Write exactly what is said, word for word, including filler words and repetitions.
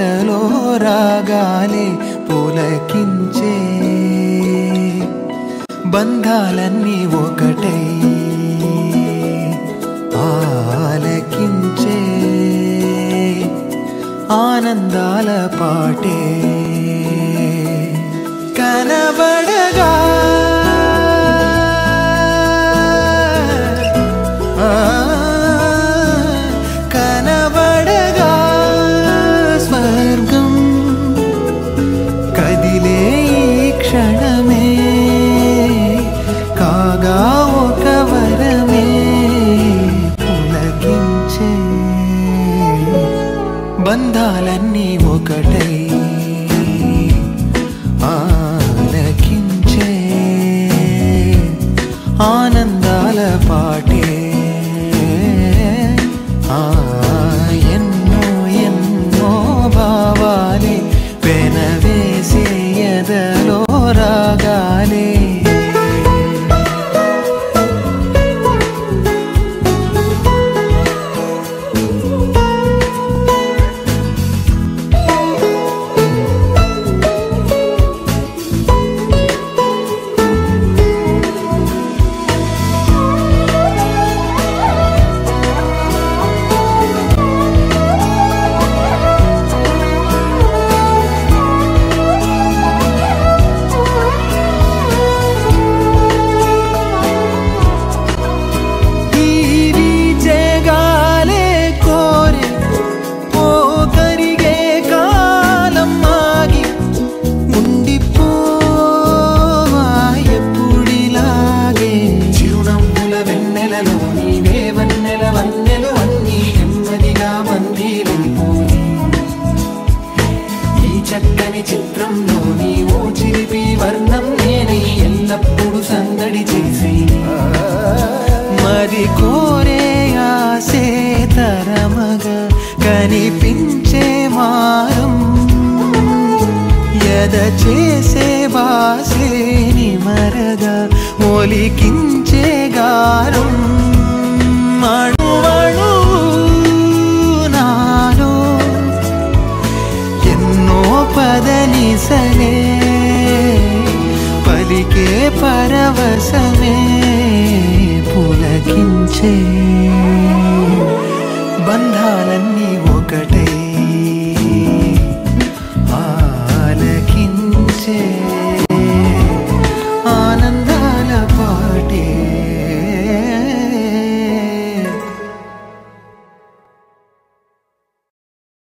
ఎదలో రాగాలే పులకించే బంధాలన్నీ ఒకటై ఆలకించే ఆనందాల పాటే కనబడగా కనబడగా స్వర్గం కదిలే ఈ క్షణమే కాగా ఒక వరమే పులకించే బంధాలన్నీ ఒకటై ఆలకించే ఆనందాల పాటే ఆ ఎన్నో ఎన్నో భావాలే పెనవేసే ఎదలో రాగాలే చక్కని చిత్రంలో నీవు చిలిపి వర్ణం నేనే ఎల్లప్పుడు సందడి చేసి మరి కోరే ఆసే తరమగా కనిపించే మారం ఎద చేసే బాసే నిమరగా ఒలికించే గారం మణువణు నాలో ఎన్నో పదనిసలే పలికే పరవశమే పులకించే